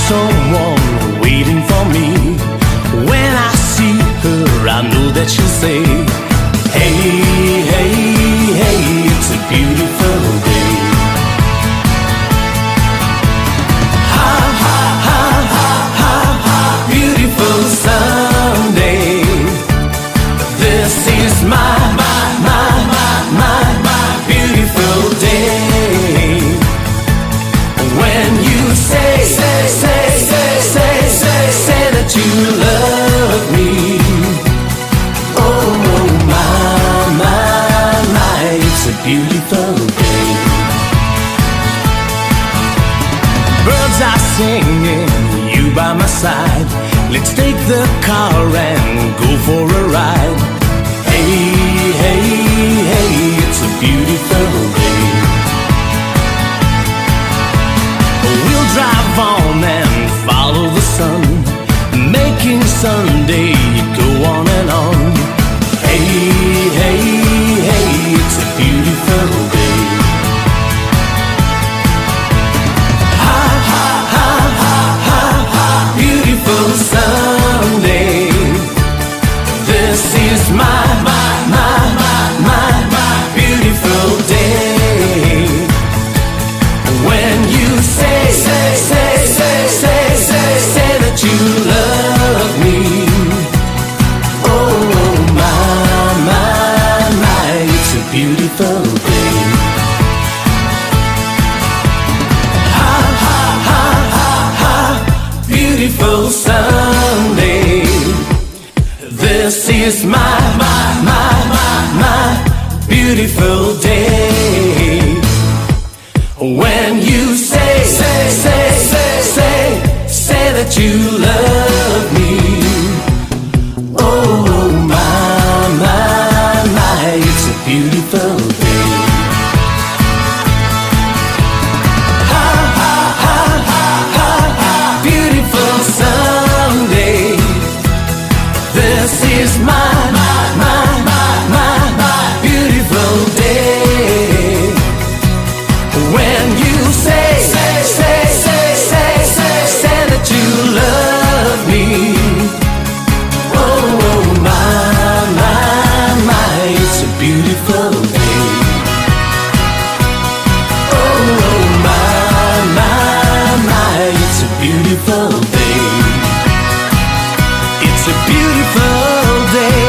someone waiting for me. When I see her, I know that she'll say, hey, hey, hey, it's a beautiful day. Ha, ha, ha, ha, ha, ha, beautiful Sunday. This is my beautiful day. When you say that you love me. Oh my, it's a beautiful day. Birds are singing, you by my side. Let's take the car and go for a ride. Hey, hey, hey, it's a beautiful day. We'll drive on and follow the sun, making Sunday go on and on. Hey, hey, hey, it's a beautiful day. Ha, ha, ha, ha, ha, ha, beautiful Sunday. This is my beautiful day. When you say that you love me. Oh my, it's a beautiful day. Ha, ha, ha, ha, ha, beautiful Sunday. This is my beautiful day. When you say that you love me. Oh my, it's a beautiful day. Ha, ha, ha, ha, ha, ha, beautiful Sunday. This is my beautiful day. When you say that you love me. Oh my, it's a beautiful day. Oh my, it's a beautiful day. It's a beautiful day.